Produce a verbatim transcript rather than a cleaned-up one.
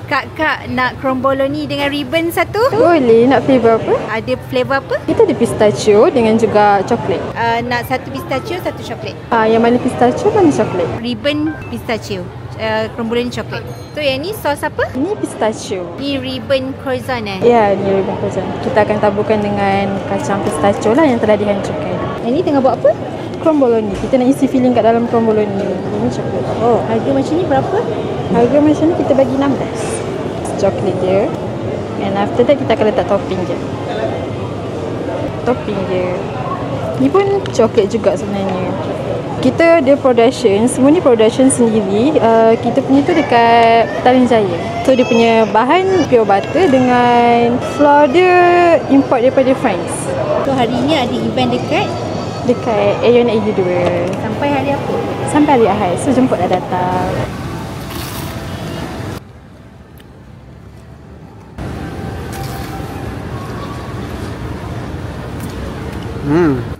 Kak-kak nak cromboloni dengan ribbon satu? Boleh. Nak flavour apa? Ada flavour apa? Kita ada pistachio dengan juga coklat. Uh, nak satu pistachio, satu coklat. Ah, yang mana pistachio, mana coklat? Ribbon pistachio. Uh, cromboloni coklat. So yang ni sos apa? Ini pistachio. Ni ribbon croissant eh? Ya, ni ribbon croissant. Kita akan taburkan dengan kacang pistachio lah yang telah dihancurkan. Yang ni tengah buat apa? Cromboloni. Kita nak isi filling kat dalam cromboloni. Ini coklat. Oh, harga macam ni berapa? Harga macam ni kita bagi enam belas. Coklat dia. And after that kita akan letak topping je. Topping je. Ni pun coklat juga sebenarnya. Kita ada production. Semua ni production sendiri. uh, Kita punya tu dekat Petaling Jaya. So dia punya bahan pure butter dengan flour dia import daripada France. So hari ni ada event dekat? Dekat Aeon A U dua. Sampai hari apa? Sampai hari Ahad. So jemput dah datang. Hmm.